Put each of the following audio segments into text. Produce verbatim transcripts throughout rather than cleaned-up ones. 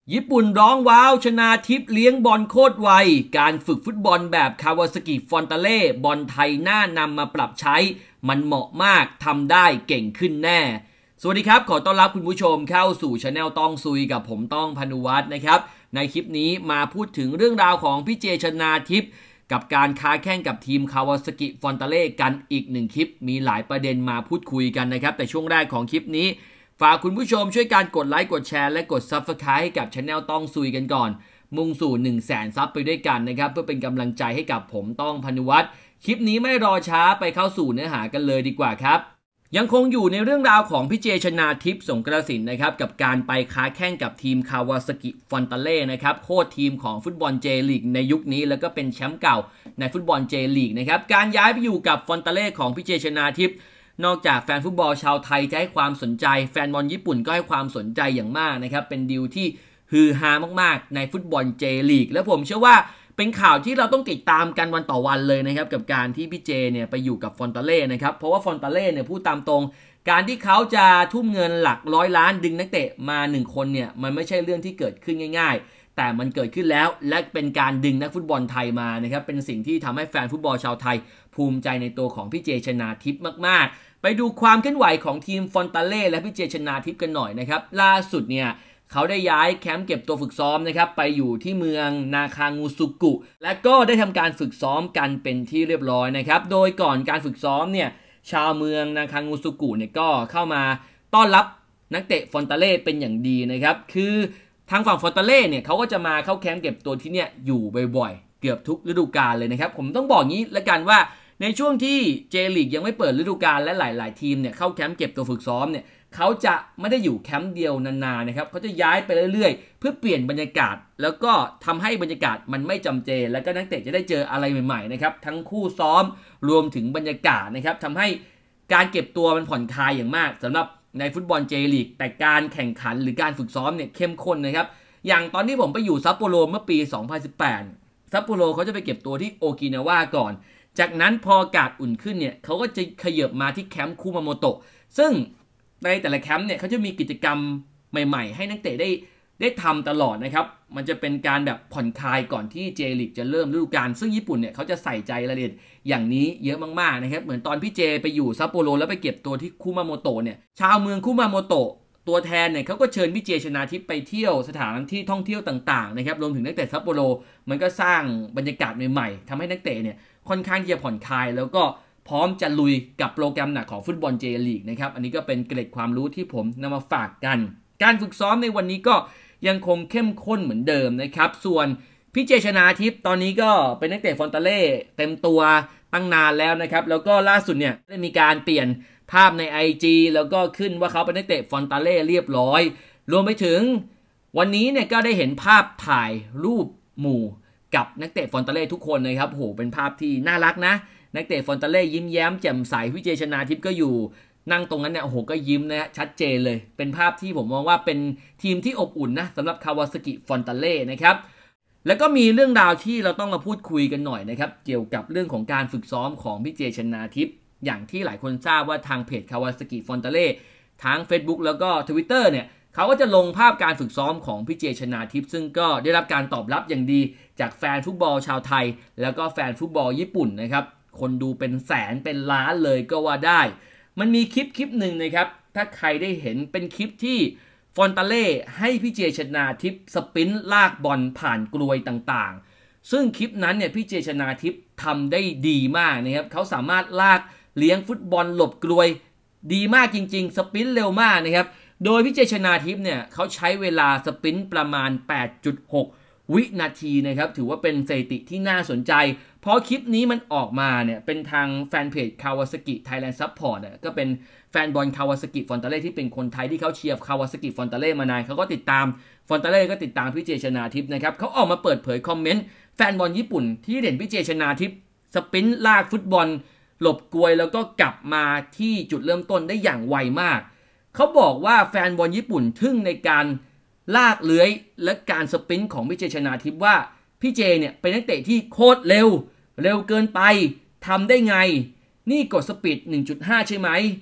ญี่ปุ่นร้องว้าวชนาทิพย์เลี้ยงบอลโคตรไวการฝึกฟุตบอลแบบคาวาซากิฟอนตาเล่บอลไทยน่านำมาปรับใช้มันเหมาะมากทำได้เก่งขึ้นแน่สวัสดีครับขอต้อนรับคุณผู้ชมเข้าสู่ช anel ต้องซุยกับผมต้องพานุวัฒน์นะครับในคลิปนี้มาพูดถึงเรื่องราวของพี่เจชนาทิพย์กับการค้าแข่งกับทีมคาวาซากิฟอนตาเล่กันอีกหนึ่งคลิปมีหลายประเด็นมาพูดคุยกันนะครับแต่ช่วงแรกของคลิปนี้ฝากคุณผู้ชมช่วยการกดไลค์กดแชร์และกด ซับสไครบ์ ให้กับช anel ต้องซุยกันก่อนมุ่งสู่ หนึ่งแสน ซับไปด้วยกันนะครับเพื่อเป็นกำลังใจให้กับผมต้องพานุวัฒน์คลิปนี้ไม่รอช้าไปเข้าสู่เนื้อหากันเลยดีกว่าครับยังคงอยู่ในเรื่องราวของพี่เจชนาทิพย์สงกระสินนะครับกับการไปค้าแข่งกับทีมคาวาซากิฟอนตาเล่นะครับโค้ชทีมของฟุตบอลเจลีกในยุคนี้แล้วก็เป็นแชมป์เก่าในฟุตบอลเจลีกนะครับการย้ายไปอยู่กับฟอนตาเล่ของพี่เจชนาทิพย์นอกจากแฟนฟุตบอลชาวไทยจะให้ความสนใจแฟนบอลญี่ปุ่นก็ให้ความสนใจอย่างมากนะครับเป็นดีลที่ฮือฮามากๆในฟุตบอลเจลีกและผมเชื่อว่าเป็นข่าวที่เราต้องติดตามกันวันต่อวันเลยนะครับกับการที่พี่เจเนี่ยไปอยู่กับฟอนตาเล่นะครับเพราะว่าฟอนตาเล่เนี่ยพูดตามตรงการที่เขาจะทุ่มเงินหลักร้อยล้านดึงนักเตะมาหนึ่งคนเนี่ยมันไม่ใช่เรื่องที่เกิดขึ้นง่ายๆแต่มันเกิดขึ้นแล้วและเป็นการดึงนักฟุตบอลไทยมานะครับเป็นสิ่งที่ทำให้แฟนฟุตบอลชาวไทยภูมิใจในตัวของพี่เจชนาทิพย์มากๆไปดูความเคลื่อนไหวของทีมฟอนตาเล่และพี่เจชนาทิพย์กันหน่อยนะครับล่าสุดเนี่ยเขาได้ย้ายแคมป์เก็บตัวฝึกซ้อมนะครับไปอยู่ที่เมืองนาคางูซุกุและก็ได้ทำการฝึกซ้อมกันเป็นที่เรียบร้อยนะครับโดยก่อนการฝึกซ้อมเนี่ยชาวเมืองนาคางูซุกุเนี่ยก็เข้ามาต้อนรับนักเตะฟอนตาเล่เป็นอย่างดีนะครับคือทางฝั่งฟอนตาเล่เนี่ยเขาก็จะมาเข้าแคมป์เก็บตัวที่เนี่ยอยู่บ่อยๆเกือบทุกฤดูกาลเลยนะครับผมต้องบอกงี้ละกันว่าในช่วงที่เจลีกยังไม่เปิดฤดูกาลและหลายๆทีมเนี่ยเข้าแคมป์เก็บตัวฝึกซ้อมเนี่ยเขาจะไม่ได้อยู่แคมป์เดียวนานๆนะครับเขาจะย้ายไปเรื่อยๆเพื่อเปลี่ยนบรรยากาศแล้วก็ทำให้บรรยากาศมันไม่จำเจแล้วก็นักเตะจะได้เจออะไรใหม่ๆนะครับทั้งคู่ซ้อมรวมถึงบรรยากาศนะครับทำให้การเก็บตัวมันผ่อนคลายอย่างมากสำหรับในฟุตบอลเจลีกแต่การแข่งขันหรือการฝึกซ้อมเนี่ยเข้มข้นนะครับอย่างตอนที่ผมไปอยู่ซัปโปโรเมื่อปีสองพันสิบแปดซัปโปโรเขาจะไปเก็บตัวที่โอกินาวาก่อนจากนั้นพออากาศอุ่นขึ้นเนี่ยเขาก็จะขยับมาที่แคมป์คุมาโมโตะซึ่งในแต่ละแคมป์เนี่ยเขาจะมีกิจกรรมใหม่ๆให้นักเตะได้ได้ทำตลอดนะครับมันจะเป็นการแบบผ่อนคลายก่อนที่เจลีกจะเริ่มฤดูกาลซึ่งญี่ปุ่นเนี่ยเขาจะใส่ใจรายละเอียดอย่างนี้เยอะมากๆนะครับเหมือนตอนพี่เจไปอยู่ซัปโปโรแล้วไปเก็บตัวที่คุมาโมโตะเนี่ยชาวเมืองคุมาโมโตะตัวแทนเนี่ยเขาก็เชิญพี่เจชนาทิพย์ไปเที่ยวสถานที่ท่องเที่ยวต่างๆนะครับรวมถึงนักเตะซัปโปโรมันก็สร้างบรรยากาศใหม่ๆทำให้นักเตะเนี่ยค่อนข้างจะผ่อนคลายแล้วก็พร้อมจะลุยกับโปรแกรมหนักของฟุตบอลเจลีกนะครับอันนี้ก็เป็นเกร็ดความรู้ที่ผมนำมาฝากกันการฝึกซ้อมในวันนี้ก็ยังคงเข้มข้นเหมือนเดิมนะครับส่วนพี่เจชนาทิพย์ตอนนี้ก็เป็นนักเตะฟอนตาเล่เต็มตัวตั้งนานแล้วนะครับแล้วก็ล่าสุดเนี่ยได้มีการเปลี่ยนภาพใน ไอ จี แล้วก็ขึ้นว่าเขาเป็นนักเตะฟอนตาเล่เรียบร้อยรวมไปถึงวันนี้เนี่ยก็ได้เห็นภาพถ่ายรูปหมู่กับนักเตะฟอนตาเล่ทุกคนนะครับโหเป็นภาพที่น่ารักนะนักเตะฟอนตาเล่ยิ้มแย้มแจ่มใสพี่เจชนาทิพย์ก็อยู่นั่งตรงนั้นเนี่ยโอ้โหก็ยิ้มนะฮะชัดเจนเลยเป็นภาพที่ผมมองว่าเป็นทีมที่อบอุ่นนะสำหรับคาวาซากิฟอนตาเล่นะครับแล้วก็มีเรื่องราวที่เราต้องมาพูดคุยกันหน่อยนะครับเกี่ยวกับเรื่องของการฝึกซ้อมของพี่เจชนาทิพย์อย่างที่หลายคนทราบว่าทางเพจคาวาซากิฟอนตาเล่ทั้ง Facebook แล้วก็ Twitter เนี่ยเขาก็จะลงภาพการฝึกซ้อมของพี่เจชนาทิพย์ซึ่งก็ได้รับการตอบรับอย่างดีจากแฟนฟุตบอลชาวไทยแล้วก็แฟนฟุตบอลญี่ปุ่นนะครับคนดูเป็นแสนเป็นล้านเลยก็ว่าได้มันมีคลิปคลิปหนึ่งนะครับถ้าใครได้เห็นเป็นคลิปที่ฟอนตาเล่ให้พี่เจชนาทิพย์สปรินต์ลากบอลผ่านกลวยต่างๆซึ่งคลิปนั้นเนี่ยพี่เจชนาทิพย์ทำได้ดีมากนะครับเขาสามารถลากเลี้ยงฟุตบอลหลบกลวยดีมากจริงๆสปรินต์เร็วมากนะครับโดยพี่เจชนาทิพย์เนี่ยเขาใช้เวลาสปรินต์ประมาณ แปดจุดหก วินาทีนะครับถือว่าเป็นสถิติที่น่าสนใจเพราะคลิปนี้มันออกมาเนี่ยเป็นทางแฟนเพจ Kawasaki Thailand Support เนี่ยก็เป็นแฟนบอล Kawasaki ฟอนตาเล่ที่เป็นคนไทยที่เขาเชียร์ Kawasaki ฟอนตาเล่มานานเขาก็ติดตามฟอนตาเล่ก็ติดตามพี่เจชนาทิพย์นะครับเขาออกมาเปิดเผยคอมเมนต์แฟนบอลญี่ปุ่นที่เห็นพี่เจชนาทิพย์สปรินต์ลากฟุตบอลหลบกลวยแล้วก็กลับมาที่จุดเริ่มต้นได้อย่างไวมากเขาบอกว่าแฟนบอลญี่ปุ่นทึ่งในการลากเลื้อยและการสปรินต์ของพี่เจชนาทิพย์ว่าพี่เจเนี่ยเป็นนักเตะที่โคตรเร็วเร็วเกินไปทำได้ไงนี่กดสปีด หนึ่งจุดห้า ใช่ไหม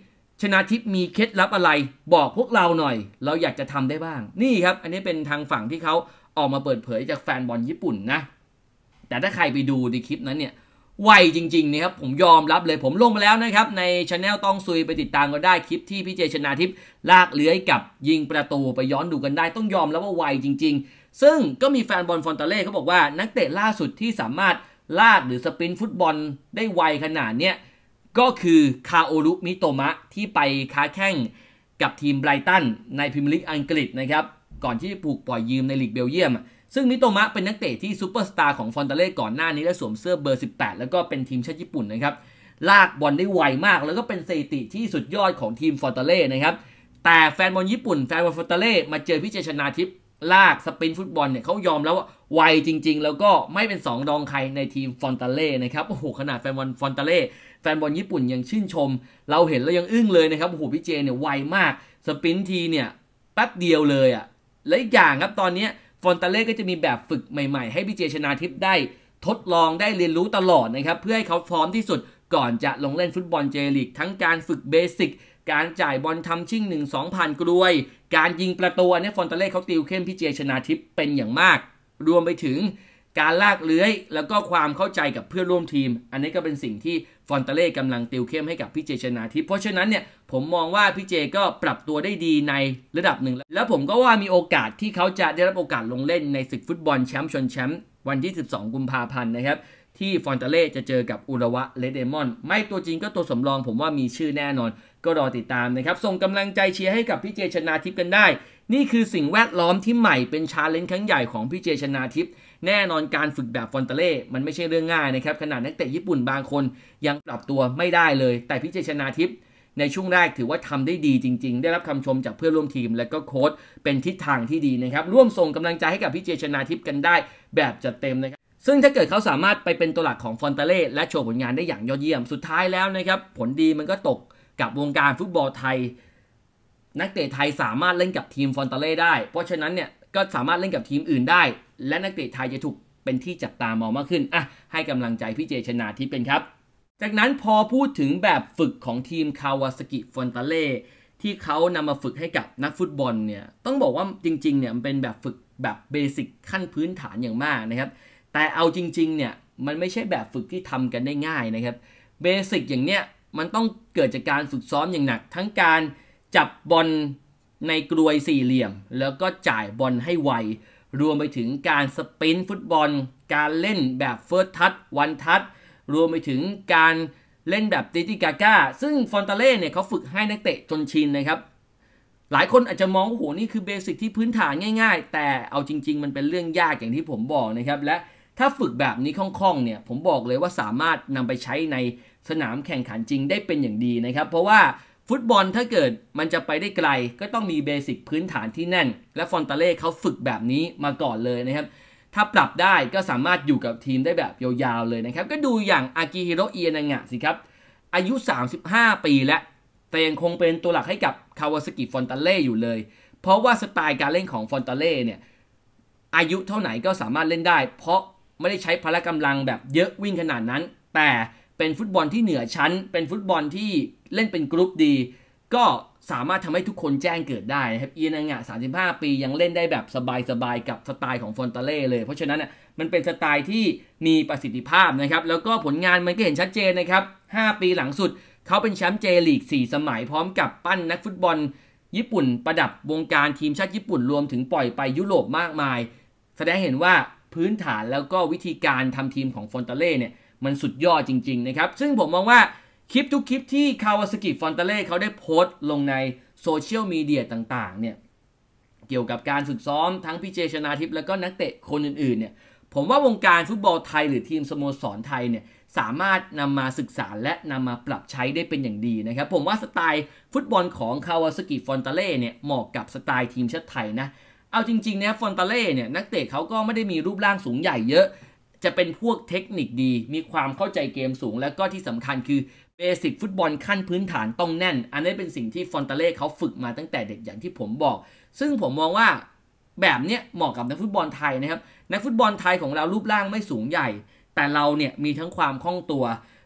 ชนาทิพย์มีเคล็ดลับอะไรบอกพวกเราหน่อยเราอยากจะทำได้บ้างนี่ครับอันนี้เป็นทางฝั่งที่เขาออกมาเปิดเผยจากแฟนบอลญี่ปุ่นนะแต่ถ้าใครไปดูในคลิปนั้นเนี่ยไวจริงๆนะครับผมยอมรับเลยผมลงมาแล้วนะครับใน channel ต้องซุยไปติดตามกันได้คลิปที่พี่เจชนาทิพย์ลากเลื้อยกับยิงประตูไปย้อนดูกันได้ต้องยอมแล้วว่าไวจริงๆซึ่งก็มีแฟนบอลฟอนตาเล่เขาบอกว่านักเตะล่าสุดที่สามารถลากหรือสปรินต์ฟุตบอลได้ไวขนาดเนี้ยก็คือคาโอรุมิโตมะที่ไปค้าแข่งกับทีมไบรตันในพรีเมียร์ลีกอังกฤษนะครับก่อนที่จะถูกปล่อยยืมในลีกเบลเยียมซึ่งมิโตมะเป็นนักเตะที่ซูเปอร์สตาร์ของฟอนตาเล่ก่อนหน้านี้และสวมเสื้อเบอร์สิบแปดแล้วก็เป็นทีมชาติญี่ปุ่นนะครับลากบอลได้ไวมากแล้วก็เป็นสถิติที่สุดยอดของทีมฟอนตาเล่นะครับแต่แฟนบอลญี่ปุ่นแฟนบอลฟอนตาเล่มาเจอพี่เจชนาทิพย์ลากสปรินต์ฟุตบอลเนี่ยเขายอมแล้วว่าไวจริงๆแล้วก็ไม่เป็นสองรองใครในทีมฟอนตาเล่นะครับโอ้โหขนาดแฟนบอลฟอนตาเล่แฟนบอลญี่ปุ่นยังชื่นชมเราเห็นแล้วยังอึ้งเลยนะครับโอ้โหพี่เจเนี่ยไวมากสปรินต์ทีเนี่ยแป๊บเดียวเลยอ่ะและอีกอย่างครับตอนนี้ฟอนตาเล่ก็จะมีแบบฝึกใหม่ๆให้พี่เจชนาทิพย์ได้ทดลองได้เรียนรู้ตลอดนะครับเพื่อให้เขาพร้อมที่สุดก่อนจะลงเล่นฟุตบอลเจลีกทั้งการฝึกเบสิกการจ่ายบอลทำชิ่งหนึ่งสองผ่านกลวยการยิงประตูอันนี้ฟอนตาเล่เขาติวเข้มพี่เจชนาทิพย์เป็นอย่างมากรวมไปถึงการลากเลื้อยแล้วก็ความเข้าใจกับเพื่อนร่วมทีมอันนี้ก็เป็นสิ่งที่ฟอนตาเล่กำลังติวเข้มให้กับพี่เจชนาทิพย์เพราะฉะนั้นเนี่ยผมมองว่าพี่เจก็ปรับตัวได้ดีในระดับหนึ่งแล้วผมก็ว่ามีโอกาสที่เขาจะได้รับโอกาสลงเล่นในศึกฟุตบอลแชมป์ชนแชมป์วันที่สิบสองกุมภาพันธ์นะครับที่ฟอนตาเล่จะเจอกับอุระวะเรดเดมอนไม่ตัวจริงก็ตัวสำรองผมว่ามีชื่อแน่นอนก็รอติดตามนะครับส่งกำลังใจเชียร์ให้กับพี่เจชนาทิพย์กันได้นี่คือสิ่งแวดล้อมที่ใหม่เป็นชาเลนจ์ครั้งใหญ่ของพี่เจชนาทิพย์แน่นอนการฝึกแบบฟอนตาเล่มันไม่ใช่เรื่องง่ายนะครับขนาดนักเตะญี่ปุ่นบางคนยังปรับตัวไม่ได้เลยแต่พี่เจชนาทิพย์ในช่วงแรกถือว่าทำได้ดีจริงๆได้รับคำชมจากเพื่อนร่วมทีมและก็โค้ชเป็นทิศทางที่ดีนะครับร่วมส่งกำลังใจให้กับพี่เจชนาทิพย์กันได้แบบจัดเต็มนะครับซึ่งถ้าเกิดเขาสามารถไปเป็นตัวหลักของฟอนตาเล่และโชว์ผลงานได้อย่างยอดเยี่ยมสุดท้ายแล้วนะครับผลดีมันก็ตกกับวงการฟุตบอลไทยนักเตะไทยสามารถเล่นกับทีมฟอนตาเล่ได้เพราะฉะนั้นเนี่ยก็สามารถเล่นกับทีมอื่นได้และนักเตะไทยจะถูกเป็นที่จับตามองมากขึ้นอ่ะให้กำลังใจพี่เจชนาทิพย์เป็นครับจากนั้นพอพูดถึงแบบฝึกของทีมคาวาซากิฟอนตาเล่ที่เขานำมาฝึกให้กับนักฟุตบอลเนี่ยต้องบอกว่าจริงๆเนี่ยมันเป็นแบบฝึกแบบเบสิกขั้นพื้นฐานอย่างมากนะครับแต่เอาจริงๆเนี่ยมันไม่ใช่แบบฝึกที่ทำกันได้ง่ายนะครับเบสิกอย่างเนี้ยมันต้องเกิดจากการฝึกซ้อมอย่างหนักทั้งการจับบอลในกลวยสี่เหลี่ยมแล้วก็จ่ายบอลให้ไวรวมไปถึงการสปรินต์ฟุตบอลการเล่นแบบเฟิร์สทัชวันทัชรวมไปถึงการเล่นแบบติติกาก้าซึ่งฟอนตาเล่เนี่ยเขาฝึกให้นักเตะจนชินนะครับหลายคนอาจจะมองว่าโหนี่คือเบสิกที่พื้นฐานง่ายๆแต่เอาจริงๆมันเป็นเรื่องยากอย่างที่ผมบอกนะครับและถ้าฝึกแบบนี้คล่องๆเนี่ยผมบอกเลยว่าสามารถนำไปใช้ในสนามแข่งขันจริงได้เป็นอย่างดีนะครับเพราะว่าฟุตบอลถ้าเกิดมันจะไปได้ไกลก็ต้องมีเบสิกพื้นฐานที่แน่นและฟอนตาเล่เขาฝึกแบบนี้มาก่อนเลยนะครับถ้าปรับได้ก็สามารถอยู่กับทีมได้แบบยาวๆเลยนะครับก็ดูอย่างอากิฮิโรอินางะสิครับอายุสามสิบห้าปีแล้วแต่ยังคงเป็นตัวหลักให้กับคาวาซากิฟอนตาเล่อยู่เลยเพราะว่าสไตล์การเล่นของฟอนตาเล่เนี่ยอายุเท่าไหร่ก็สามารถเล่นได้เพราะไม่ได้ใช้พละกำลังแบบเยอะวิ่งขนาดนั้นแต่เป็นฟุตบอลที่เหนือชั้นเป็นฟุตบอลที่เล่นเป็นกรุ๊ปดีก็สามารถทำให้ทุกคนแจ้งเกิดได้นะครับอีนางะสามสิบห้าปียังเล่นได้แบบสบายๆกับสไตล์ของฟอนตาเล่เลยเพราะฉะนั้นน่ะมันเป็นสไตล์ที่มีประสิทธิภาพนะครับแล้วก็ผลงานมันก็เห็นชัดเจนนะครับห้าปีหลังสุดเขาเป็นแชมป์เจลีกสี่สมัยพร้อมกับปั้นนักฟุตบอลญี่ปุ่นประดับวงการทีมชาติญี่ปุ่นรวมถึงปล่อยไปยุโรปมากมายแสดงเห็นว่าพื้นฐานแล้วก็วิธีการทำทีมของฟอนตาเล่เนี่ยมันสุดยอดจริงๆนะครับซึ่งผมมองว่าคลิปทุกคลิปที่คาวาซากิฟอนตาเล่เขาได้โพสต์ลงในโซเชียลมีเดียต่างๆเนี่ยเกี่ยวกับการฝึกซ้อมทั้งพี่เจชนาทิพย์แล้วก็นักเตะคนอื่นๆเนี่ยผมว่าวงการฟุตบอลไทยหรือทีมสโมสรไทยเนี่ยสามารถนำมาศึกษาและนำมาปรับใช้ได้เป็นอย่างดีนะครับผมว่าสไตล์ฟุตบอลของคาวาซากิฟอนตาเล่เนี่ยเหมาะกับสไตล์ทีมชาติไทยนะเอาจริงๆนะฟอนตาเล่เนี่ยนักเตะเขาก็ไม่ได้มีรูปร่างสูงใหญ่เยอะจะเป็นพวกเทคนิคดีมีความเข้าใจเกมสูงแล้วก็ที่สำคัญคือเบสิกฟุตบอลขั้นพื้นฐานต้องแน่นอันนี้เป็นสิ่งที่ฟอนตาเล่เขาฝึกมาตั้งแต่เด็กอย่างที่ผมบอกซึ่งผมมองว่าแบบเนี้ยเหมาะกับนักฟุตบอลไทยนะครับนักฟุตบอลไทยของเรารูปร่างไม่สูงใหญ่แต่เราเนี่ยมีทั้งความคล่องตัว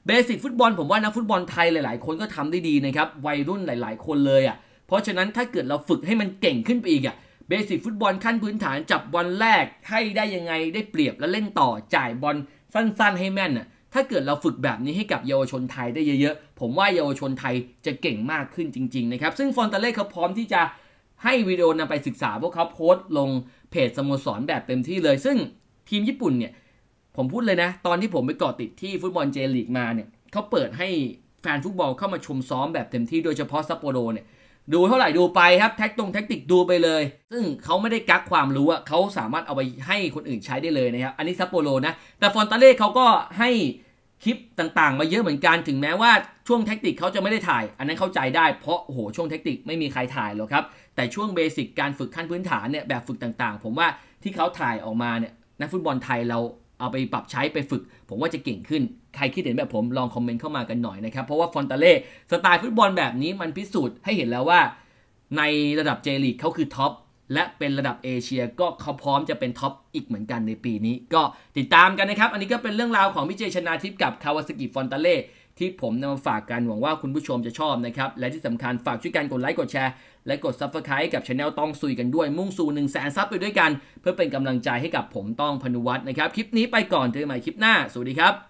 เบสิกฟุตบอลผมว่านักฟุตบอลไทยหลายๆคนก็ทำได้ดีนะครับวัยรุ่นหลายๆคนเลยอ่ะเพราะฉะนั้นถ้าเกิดเราฝึกให้มันเก่งขึ้นไปอีกอ่ะเบสิกฟุตบอลขั้นพื้นฐานจับบอลแรกให้ได้ยังไงได้เปรียบแล้วเล่นต่อจ่ายบอลสั้นๆให้แม่นอ่ะถ้าเกิดเราฝึกแบบนี้ให้กับเยาวชนไทยได้เยอะๆผมว่าเยาวชนไทยจะเก่งมากขึ้นจริงๆนะครับซึ่งฟอนตาเล่เขาพร้อมที่จะให้วิดีโอนำไปศึกษาพวกเขาโพสต์ลงเพจสโมสรแบบเต็มที่เลยซึ่งทีมญี่ปุ่นเนี่ยผมพูดเลยนะตอนที่ผมไปเกาะติดที่ฟุตบอลเจลีกมาเนี่ยเขาเปิดให้แฟนฟุตบอลเข้ามาชมซ้อมแบบเต็มที่โดยเฉพาะซัปโปโรเนี่ยดูเท่าไหร่ดูไปครับแท็กตรงแท็กติกดูไปเลยซึ่งเขาไม่ได้กักความรู้อะเขาสามารถเอาไปให้คนอื่นใช้ได้เลยนะครับอันนี้ซัปโปโรนะแต่ฟอนตาเล่เขาก็ให้คลิปต่างๆมาเยอะเหมือนกันถึงแม้ว่าช่วงแท็กติกเขาจะไม่ได้ถ่ายอันนั้นเข้าใจได้เพราะโอ้โหช่วงแท็กติกไม่มีใครถ่ายหรอกครับแต่ช่วงเบสิกการฝึกขั้นพื้นฐานเนี่ยแบบฝึกต่างๆผมว่าที่เขาถ่ายออกมาเนี่ยนักฟุตบอลไทยเราเอาไปปรับใช้ไปฝึกผมว่าจะเก่งขึ้นใครคิดเห็นแบบผมลองคอมเมนต์เข้ามากันหน่อยนะครับเพราะว่าฟอนตาเล่สไตล์ฟุตบอลแบบนี้มันพิสูจน์ให้เห็นแล้วว่าในระดับเจลีกเขาคือท็อปและเป็นระดับเอเชียก็เขาพร้อมจะเป็นท็อปอีกเหมือนกันในปีนี้ก็ติดตามกันนะครับอันนี้ก็เป็นเรื่องราวของพี่เจชนาทิพย์กับคาวาซากิฟอนตาเล่ที่ผมนำมาฝากกันหวังว่าคุณผู้ชมจะชอบนะครับและที่สำคัญฝากช่วยกันกดไลค์กดแชร์และกด ซับสไครบ์ กับ Channel ต้องซุยกันด้วยมุ่งสู่ หนึ่งแสน ซับไปด้วยกันเพื่อเป็นกำลังใจให้กับผมต้องพนุวัฒน์นะครับคลิปนี้ไปก่อนเจอกันใหม่คลิปหน้าสวัสดีครับ